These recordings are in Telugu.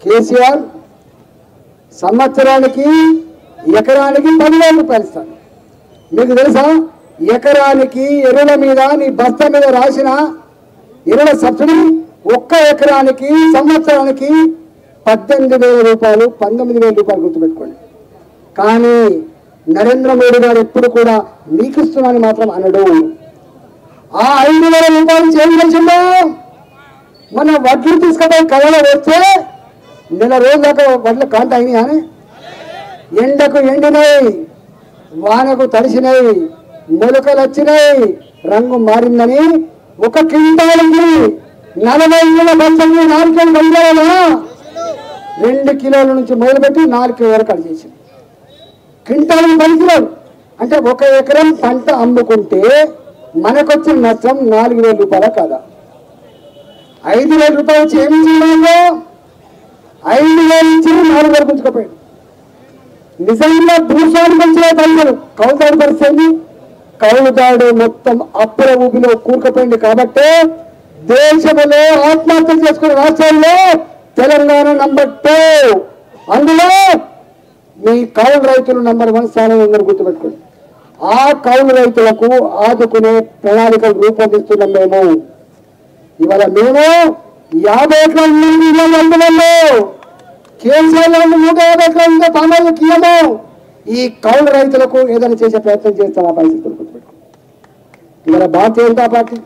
కేసీఆర్ సంవత్సరానికి ఎకరానికి 10,000 రూపాయలు ఇస్తాడు. మీకు తెలుసా, ఎకరానికి ఎరువుల మీద నీ బస్తా మీద రాసిన ఎరువుల సబ్సిడీ ఒక్క ఎకరానికి సంవత్సరానికి 18,000 రూపాయలు, 19,000 రూపాయలు గుర్తుపెట్టుకోండి. కానీ నరేంద్ర మోడీ గారు ఎప్పుడు కూడా నీకు ఇస్తున్నానని మాత్రం అనడు. ఆ 5,000 రూపాయలు చేయించిందో మన వడ్లు తీసుకుపోయి కళలో వస్తే నెల రోజుల దాకా వడ్లు కాంట అయినాయి అని ఎండకు ఎండినాయి, వానకు తడిసినాయి, మొలకలు వచ్చినాయి, రంగు మారిందని ఒక క్వింటాల్కి 40 కిలోల బస్తాలు 4 కిలోలు కలిగారా 2 కిలోల నుంచి మొదలుపెట్టి 4 కిలో వరకు అడిగేసింది. క్వింటాల్కి 10 కిలోలు అంటే 1 ఎకరం పంట అమ్ముకుంటే మనకొచ్చిన నష్టం 4,000 రూపాయల కాదా? 5,000 రూపాయలు ఇచ్చి ఏమి చేయలేదు, 5,000 ఇచ్చి 4 వరకు ఉంచుకోపోయాడు. నిజంగా భూస్వామి మంచిగా పలికారు, కౌలుదారు పరిస్థితి కౌలుదాడు మొత్తం అప్పుల ఊపిలో కూరుకుపోయింది. కాబట్టి దేశంలో ఆత్మహత్య చేసుకున్న రాష్ట్రాల్లో తెలంగాణ నంబర్ 2, అందులో మీ కౌలు రైతులు నంబర్ 1 స్థానంలో ఉందని గుర్తుపెట్టుకోండి. ఆ కౌలు రైతులకు ఆదుకునే ప్రణాళికలు రూపొందిస్తున్నాం మేము. ఇవాళ మేము 50 ఎకరాలు అందులో కేసీఆర్ 150 ఎకరాలు పామాయిల్ కీయము. ఈ కౌలు రైతులకు ఏదైనా చేసే ప్రయత్నం చేస్తాం. ఆ పరిస్థితులు గుర్తుపెట్టుకోండి. ఇవాళ భారతీయ జనతా పార్టీ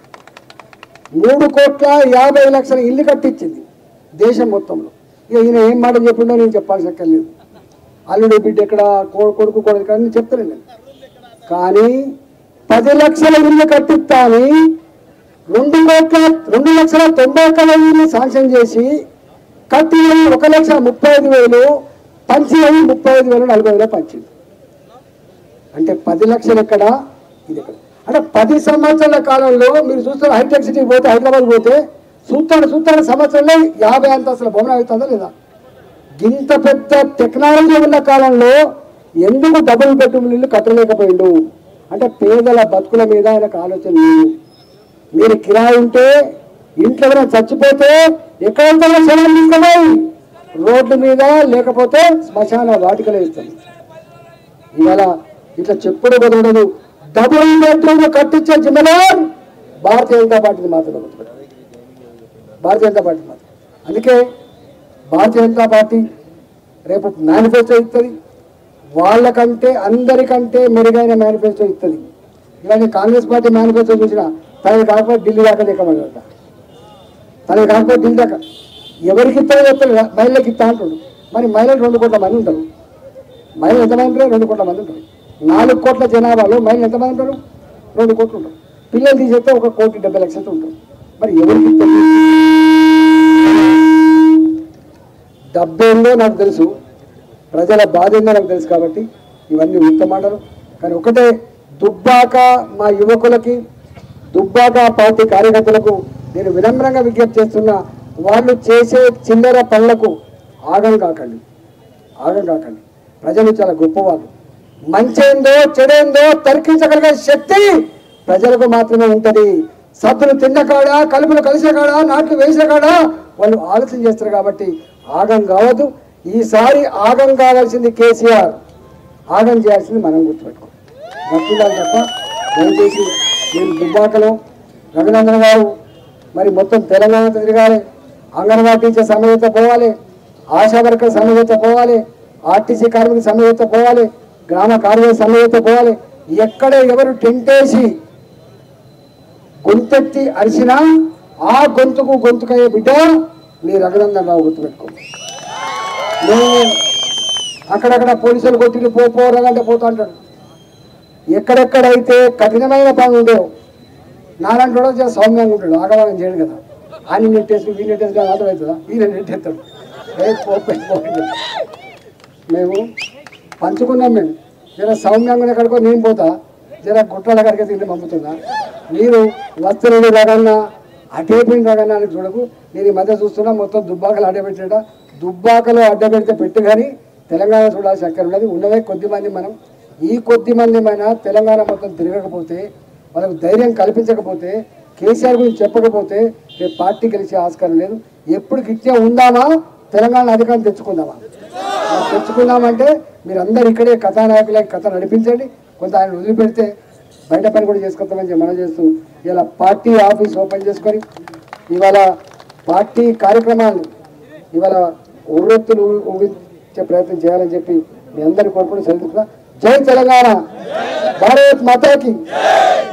3,50,00,000 ఇల్లు కట్టించింది దేశం మొత్తంలో. ఇక ఈయన ఏం మాట చెప్పిండో నేను చెప్పాల్సి అక్కర్లేదు. అల్లుడు బిడ్డ ఎక్కడ, కొడుకు కొడుకు అని చెప్తాను నేను. కానీ 10 లక్షల ఇల్లు కట్టిస్తాని 2,90,00,000 ఇల్లు శాంక్షన్ చేసి కట్టి 1,35,000 పంచి 35,000 40,000 పంచింది. అంటే 10 లక్షలు ఎక్కడ, ఇది ఎక్కడ? అంటే 10 సంవత్సరాల కాలంలో మీరు చూస్తున్న హైటెక్ సిటీకి పోతే, హైదరాబాద్ పోతే చూస్తాను సంవత్సరంలో 50 అంతస్తుల భవనం అవుతుందా లేదా? ఇంత పెద్ద టెక్నాలజీ ఉన్న కాలంలో ఎందుకు డబుల్ బెడ్రూమ్ ఇల్లు కట్టలేకపోయిండు? అంటే పేదల బతుకుల మీద ఆయనకు ఆలోచన లేదు. మీరు కిరాయి ఉంటే, ఇంట్లో చచ్చిపోతే ఎక్కడ శవం తీసుకున్నాయి రోడ్డు మీద, లేకపోతే శ్మశాన వాటికలో ఇస్తాం. ఇవాళ ఇట్లా చెప్పుడు బదులు డబుల్ బెడ్రూమ్ కట్టించే జిమ్మదార్ భారతీయ జనతా పార్టీని మాత్రమే గుర్తుపెట్టారు. భారతీయ జనతా పార్టీ మాత్రం. అందుకే భారతీయ జనతా పార్టీ రేపు మేనిఫెస్టో ఇస్తుంది. వాళ్ళకంటే అందరికంటే మెరుగైన మేనిఫెస్టో ఇస్తుంది. ఇలాంటి కాంగ్రెస్ పార్టీ మేనిఫెస్టో చూసిన తనకి కాకపోతే ఢిల్లీ దాకా దిక్కమన్నాడు. తనకి కాకపోతే ఢిల్లీ దాకా ఎవరికి ఇస్తారో చెప్తారు. మహిళలకు ఇస్తా అంటాడు. మరి మహిళలు 2 కోట్ల మంది ఉంటారు. మహిళలు ఎంతమంది ఉంటారు? 2 కోట్ల మంది ఉంటారు. 4 కోట్ల జనాభాలో మహిళలు ఎంతమంది ఉంటారు? 2 కోట్లు ఉంటారు. పిల్లలు తీసేస్తే 1,70,00,000 ఉంటారు. మరి ఎవరికి ఇస్తారు? డబ్బేందో నాకు తెలుసు, ప్రజల బాధ ఏందో నాకు తెలుసు. కాబట్టి ఇవన్నీ ఉత్తమాటలు. కానీ ఒకటే, దుబ్బాక మా యువకులకి, దుబ్బాక పార్టీ కార్యకర్తలకు నేను వినమ్రంగా విజ్ఞప్తి చేస్తున్నా, వాళ్ళు చేసే చిల్లర పనులకు ఆగం కాకండి. ప్రజలు చాలా గొప్పవాళ్ళు. మంచేందో చెడేందో తర్కించగలిగే శక్తి ప్రజలకు మాత్రమే ఉంటుంది. సబ్బులు తిన్న కాడ, కలుపులు కలిసిన కాడ, నాట్లు వేసిన కాడ వాళ్ళు ఆలోచన చేస్తారు. కాబట్టి ఆగం కావద్దు. ఈసారి ఆగం కావాల్సింది కేసీఆర్, ఆగం చేయాల్సింది మనం గుర్తుపెట్టుకోవాలి. గట్టిదాలు తప్ప దయచేసి నేను దుబ్బాకలో రఘునందన్ గారు మరి మొత్తం తెలంగాణ తిరగాలి. అంగన్వాడీ టీచర్ సమవేత పోవాలి, ఆశా వర్కర్ సమవేత పోవాలి, ఆర్టీసీ కార్మిక సమవేత పోవాలి, గ్రామ కార్మిక సమవేత పోవాలి. ఎక్కడ ఎవరు టెంటేసి గొంతెత్తి అరిసినా ఆ గొంతుకయ్యే బిడ్డ నీ రఘునందన్ రావు గుర్తుపెట్టుకో. నేను అక్కడక్కడ పోలీసులు కొట్టి పోరాలంటే పోతా అంటాడు. ఎక్కడెక్కడైతే కఠినమైన పనులు ఉండేవు నాలాంటి వాడు చాలా సౌమ్యంగా ఉంటాడు, ఆగవాగం చేయడు కదా. ఆయన నెట్టేసి వీ నెట్టేసి అర్థమవుతుందా? ఈయన నెట్టేస్తాడు. మేము పంచుకున్నాం. మేము జర సౌమ్యంగా ఎక్కడికో నేను పోతా, జర గుట్టాల కడిగే తిండి పంపుతున్నా. మీరు వస్తువులు రాగన్నా అటేపోయిన రాగన్నా అని చూడకు. నేను ఈ మధ్య చూస్తున్నా మొత్తం దుబ్బాకలు అడ్డపెట్టాడ. దుబ్బాకలో అడ్డపెడితే పెట్టు, కానీ తెలంగాణ చూడాల్సిన అక్కడ ఉన్నది. ఉన్నదే కొద్దిమంది. మనం ఈ కొద్దిమంది మన తెలంగాణ మొత్తం తిరగకపోతే, వాళ్ళకు ధైర్యం కల్పించకపోతే, కేసీఆర్ గురించి చెప్పకపోతే రేపు పార్టీ గెలిచే ఆస్కారం లేదు. ఎప్పుడు గిట్టిగా ఉందామా తెలంగాణ అధికారం తెచ్చుకుందామా? తెచ్చుకుందామంటే మీరు అందరు ఇక్కడే కథానాయకులకి కథ నడిపించండి. కొంత ఆయన వదిలిపెడితే బయట పని కూడా చేసుకుంటామని మనం చేస్తూ ఇలా పార్టీ ఆఫీస్ ఓపెన్ చేసుకొని ఇవాళ పార్టీ కార్యక్రమాలు ఇవాళ ఉర్రెత్తులు ఊగించే ప్రయత్నం చేయాలని చెప్పి మీ అందరి కోరుకుని సెలవుతున్నా. జై తెలంగాణ, భారత్ మాతాకి.